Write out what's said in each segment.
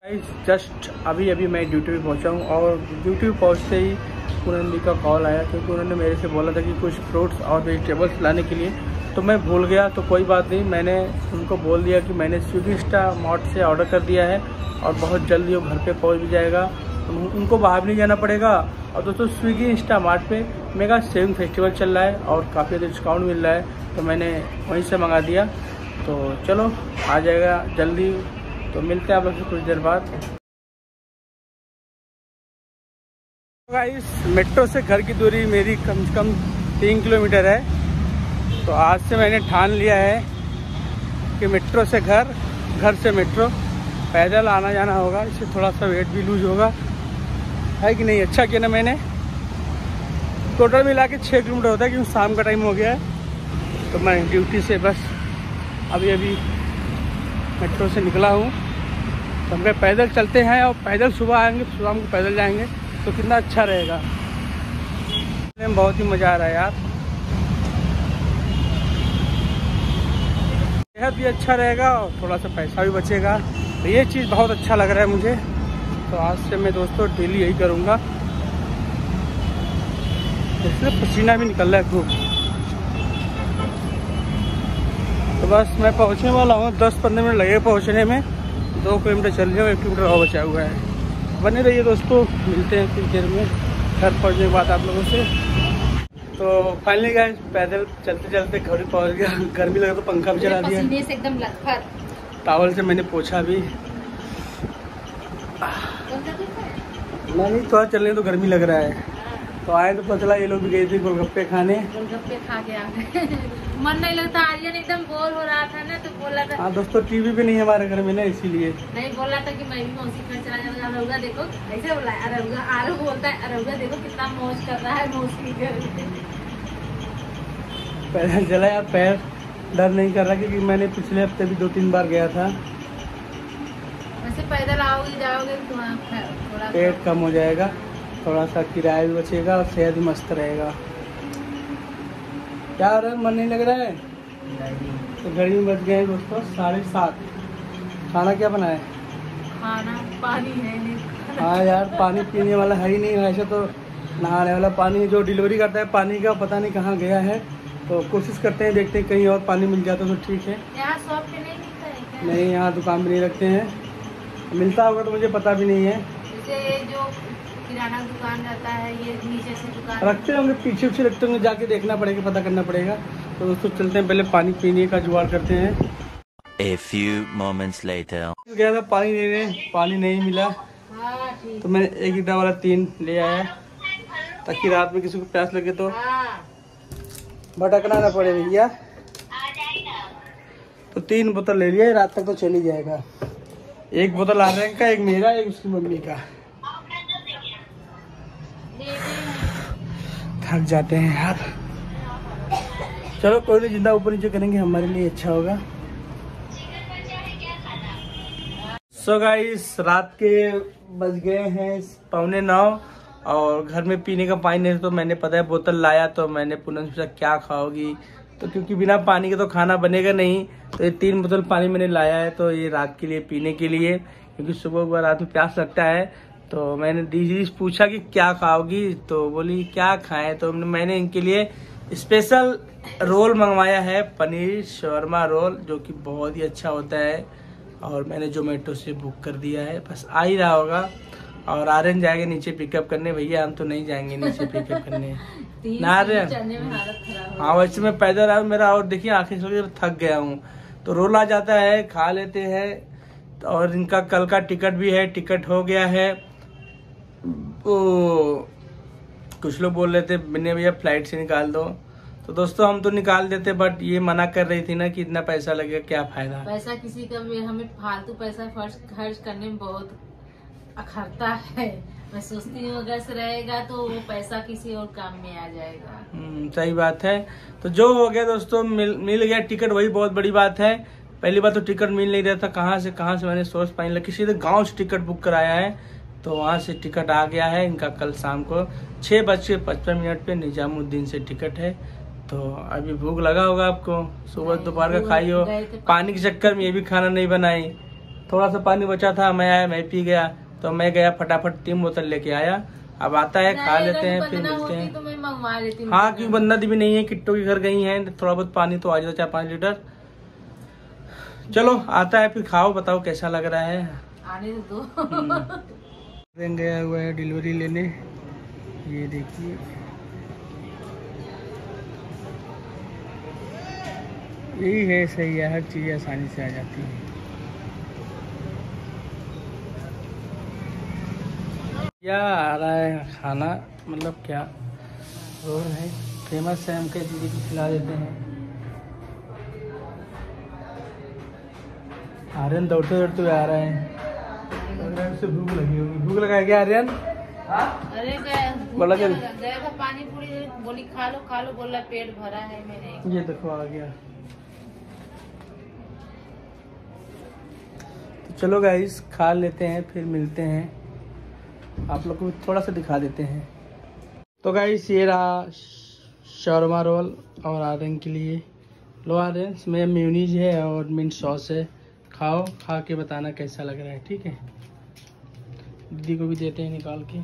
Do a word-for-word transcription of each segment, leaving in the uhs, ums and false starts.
Just अभी अभी मैं ड्यूटी पे पहुंचा हूं और ड्यूटी पे पहुंचते ही पूनम दी का कॉल आया क्योंकि उन्होंने मेरे से बोला था कि कुछ फ्रूट्स और वेजिटेबल्स लाने के लिए, तो मैं भूल गया। तो कोई बात नहीं, मैंने उनको बोल दिया कि मैंने स्विगी स्टार मार्ट से ऑर्डर कर दिया है और बहुत जल्दी वो घर पे पहुंच भी जाएगा, उनको बाहर भी नहीं जाना पड़ेगा। और दोस्तों स्विगी इंस्टा मार्ट पे मेगा सेविंग फेस्टिवल चल रहा है और काफ़ी ज़्यादा डिस्काउंट मिल रहा है, तो मैंने वहीं से मंगा दिया। तो चलो आ जाएगा जल्दी, तो मिलते हैं आप लोग से कुछ देर बाद। गाइस मेट्रो से घर की दूरी मेरी कम से कम तीन किलोमीटर है, तो आज से मैंने ठान लिया है कि मेट्रो से घर, घर से मेट्रो, पैदल आना जाना होगा। इससे थोड़ा सा वेट भी लूज होगा, है कि नहीं। अच्छा किया ना मैंने। टोटल मिला के छः किलोमीटर होता है क्योंकि शाम का टाइम हो गया है, तो मैं ड्यूटी से बस अभी अभी मेट्रो से निकला हूँ। तो हम कहीं पैदल चलते हैं और पैदल सुबह आएंगे, सुबह को पैदल जाएंगे तो कितना अच्छा रहेगा। बहुत ही मज़ा आ रहा है यार, सेहत भी अच्छा रहेगा और थोड़ा सा पैसा भी बचेगा, तो ये चीज़ बहुत अच्छा लग रहा है मुझे। तो आज से मैं दोस्तों डेली यही करूँगा। इसलिए पसीना भी निकल रहा है खूब। तो बस मैं पहुँचने वाला हूँ, दस पंद्रह मिनट लगेगा पहुँचने में। दो किलोमीटर चल रहे हो, एक किलोमीटर और बचा हुआ है। बने रहिए दोस्तों, मिलते हैं कुछ देर में घर पहुँचने के बाद आप लोगों से। तो फाइनली गाइस पैदल चलते चलते घर ही पहुँच गया। गर्मी लगा तो पंखा भी चला दिया, पसीने से एकदम लथपथ। टॉवल से मैंने पोछा भी। नहीं थोड़ा चलने तो गर्मी लग रहा है। तो आए तो पता चला ये लोग भी गए थे गोलगप्पे खाने, गोलगप्पे खा के आ गए। मन नहीं लगता, आर्यन एकदम बोर हो रहा था ना, तो बोला था। हाँ दोस्तों टीवी भी नहीं है हमारे घर में ना, इसीलिए नहीं बोला था कि मैं भी मौसी घर चला जाऊंगा। अरौगा देखो ऐसे बोला, अरौगा आरव बोलता है, अरौगा देखो कितना मौज कर रहा है मौसी घर। पैदल चला यार, पैर डर नहीं कर रहा क्योंकि मैंने पिछले हफ्ते भी दो तीन बार गया था। वैसे पैदल आओगे जाओगे तो थोड़ा पेट कम हो जाएगा, थोड़ा सा किराया भी बचेगा और सेहत भी मस्त रहेगा। क्या हो रहा है, मन नहीं लग रहा है? तो घड़ी में बज गए दोस्तों साढ़े सात। खाना क्या बना है? खाना पानी है नहीं। हाँ यार पानी पीने वाला है ही नहीं, ऐसे तो नहाने वाला पानी जो डिलीवरी करता है पानी का पता नहीं कहाँ गया है। तो कोशिश करते हैं, देखते हैं कहीं और पानी मिल जाता तो ठीक है। यहाँ शॉप पे नहीं मिलता है क्या? नहीं यहाँ दुकान पे नहीं रखते हैं, मिलता होगा तो मुझे पता भी नहीं है। जैसे जो किराना दुकान रहता है ये नीचे से दुकान रखते होंगे, पीछे पीछे रखते होंगे, जाके देखना पड़ेगा, पता करना पड़ेगा। तो दोस्तों चलते हैं, पहले पानी पीने का जुगाड़ करते हैं। A few moments later. गया था पानी लेने, पानी नहीं मिला। हाँ, ठीक। तो मैंने एक लीटर वाला तीन ले आया ताकि रात में किसी को प्यास लगे तो हाँ। भटकना ना पड़े भैया। तो तीन बोतल ले लिया, रात तक तो चल ही जाएगा। एक बोतल आर्यन का, एक मेरा, एक उसकी मम्मी का। थक जाते हैं यार, चलो कोई नहीं, जिंदा ऊपर नीचे करेंगे हमारे लिए अच्छा होगा। सो गाइस रात के बज गए हैं पौने नौ और घर में पीने का पानी नहीं, तो मैंने पता है बोतल लाया। तो मैंने पूनम से क्या खाओगी, तो क्योंकि बिना पानी के तो खाना बनेगा नहीं, तो ये तीन बोतल पानी मैंने लाया है। तो ये रात के लिए पीने के लिए, क्योंकि सुबह रात में प्यास लगता है। तो मैंने दीदी से पूछा कि क्या खाओगी, तो बोली क्या खाएं। तो मैंने इनके लिए स्पेशल रोल मंगवाया है, पनीर शवर्मा रोल, जो कि बहुत ही अच्छा होता है। और मैंने जोमेटो से बुक कर दिया है, बस आ ही रहा होगा। और आर्यन जाएंगे नीचे पिकअप करने, भैया हम तो नहीं जाएंगे नीचे पिकअप करने ना आर्यन। हाँ वैसे मैं पैदल आया मेरा, और देखिए आखिर से थक गया हूँ। तो रोल आ जाता है, खा लेते हैं। और इनका कल का टिकट भी है, टिकट हो गया है। ओ, कुछ लोग बोल रहे थे बिन्ने भैया फ्लाइट से निकाल दो, तो दोस्तों हम तो निकाल देते, बट ये मना कर रही थी ना कि इतना पैसा लगेगा, क्या फायदा। पैसा किसी का भी, हमें फालतू पैसा खर्च करने में बहुत अखरता है। मैं सोचती हूँ अगर से रहेगा तो वो पैसा किसी और काम में आ जाएगा। हम्म सही बात है। तो जो हो गया दोस्तों, मिल मिल गया टिकट, वही बहुत बड़ी बात है। पहली बार तो टिकट मिल नहीं रहा था, कहाँ से कहाँ से मैंने सोच पाई लगी, सीधे गाँव से टिकट बुक कराया है। तो वहाँ से टिकट आ गया है इनका, कल शाम को छः बज के पचपन मिनट पे निजामुद्दीन से टिकट है। तो अभी भूख लगा होगा आपको, सुबह दोपहर का खाई हो, पानी के चक्कर में ये भी खाना नहीं बनाई। थोड़ा सा पानी बचा था, मैं आया मैं पी गया, तो मैं गया फटाफट तीन बोतल लेके आया। अब आता है खा लेते हैं फिर मिलते हैं। तो मैं मंगवा लेती हूँ। हाँ क्योंकि बंदा भी नहीं है, किट्टू के घर गई हैं, तो थोड़ा बहुत पानी तो आ जाता चार पाँच लीटर। चलो आता है फिर खाओ, बताओ कैसा लग रहा है। आने दो। गया हुआ है डिलीवरी लेने, ये देखिए यही है, सही है, हर चीज़ आसानी से आ जाती है। क्या आ रहा है खाना, मतलब क्या रोल है, फेमस है, हम कह दीदी को खिला देते हैं। आर्यन दौड़ते दौड़ते आ रहा है, से भूख लगी होगी। भूख लगा है क्या आर्यन? अरे बोला क्या गया था पानी पूरी, बोली खा लो खा लो, बोला पेट भरा है मैंने। ये देखो आ गया। तो चलो गाइस खा लेते हैं फिर मिलते हैं, आप लोग को थोड़ा सा दिखा देते हैं। तो गाइस ये रहा शौरमा रोल और आर्यन के लिए। लो आर्यन, में मेयोनीज है और मिंट सॉस है, खाओ, खा के बताना कैसा लग रहा है, ठीक है। दीदी को भी देते हैं निकाल के।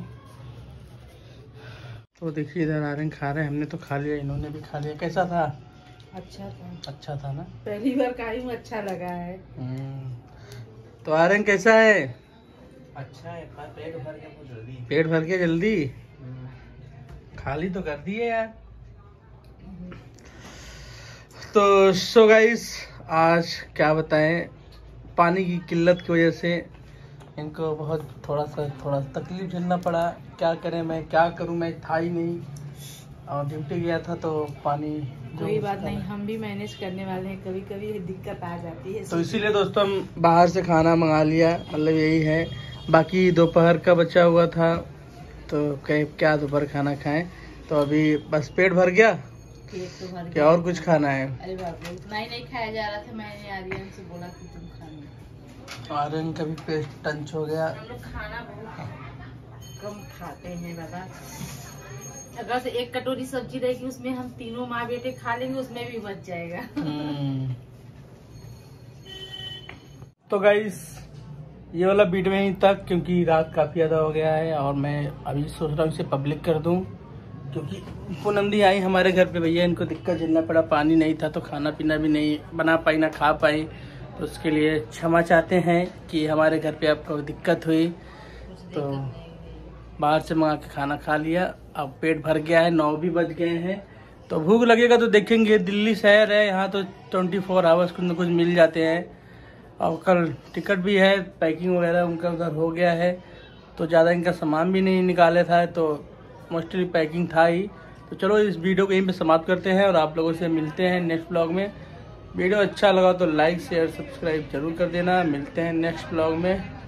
तो देखिए इधर आर्यन खा रहे हैं, हमने तो खा लिया, इन्होंने भी खा लिया। कैसा था? अच्छा था। अच्छा था ना? पहली बार खाई हूँ, अच्छा लगा है। तो आर्यन कैसा है? अच्छा है, पेट भर गया जल्दी। पेट भर के जल्दी खाली तो कर दिए यार। तो सो गाइस आज क्या बताएं, पानी की किल्लत की वजह से इनको बहुत थोड़ा सा थोड़ा तकलीफ झेलना पड़ा। क्या करें, मैं क्या करूं, मैं था ही नहीं और ड्यूटी गया था तो पानी। कोई बात नहीं, हम भी मैनेज करने वाले हैं, कभी कभी दिक्कत आ जाती है। तो इसीलिए दोस्तों हम बाहर से खाना मंगा लिया, मतलब यही है। बाकी दोपहर का बचा हुआ था तो कहीं क्या दोपहर खाना खाएं, तो अभी बस पेट भर गया। पेट तो भर क्या और कुछ खाना है? अरे बाप रे, उतना ही नहीं खाया जा रहा था, मैंने आर्यन से बोला कि तुम खाना। आर्यन का भी पेट टंच हो गया। हम लोग खाना बहुत कम खाते हैं बाबा। अगर से एक कटोरी सब्जी रहेगी उसमें हम तीनों माँ बेटे खा लेंगे, उसमें भी बच जाएगा। तो गाइस ये वाला वीडियो में ही तक, क्योंकि रात काफी ज्यादा हो गया है और मैं अभी सोच रहा हूँ इसे पब्लिक कर दूं, क्योंकि पूनम दी आई हमारे घर पे, भैया इनको दिक्कत झेलना पड़ा, पानी नहीं था तो खाना पीना भी नहीं बना पाई ना खा पाई, तो उसके लिए क्षमा चाहते हैं कि हमारे घर पे आपको दिक्कत हुई। तो बाहर से मंगा के खाना खा लिया, अब पेट भर गया है, नौ भी बज गए हैं। तो भूख लगेगा तो देखेंगे, दिल्ली शहर है यहाँ तो ट्वेंटी फोर आवर्स कुछ न कुछ मिल जाते हैं। और कल टिकट भी है, पैकिंग वगैरह उनका उधर हो गया है, तो ज़्यादा इनका सामान भी नहीं निकाले था, तो मोस्टली पैकिंग था ही। तो चलो इस वीडियो को यहीं पे समाप्त करते हैं और आप लोगों से मिलते हैं नेक्स्ट ब्लॉग में। वीडियो अच्छा लगा तो लाइक शेयर सब्सक्राइब जरूर कर देना। मिलते हैं नेक्स्ट ब्लॉग में।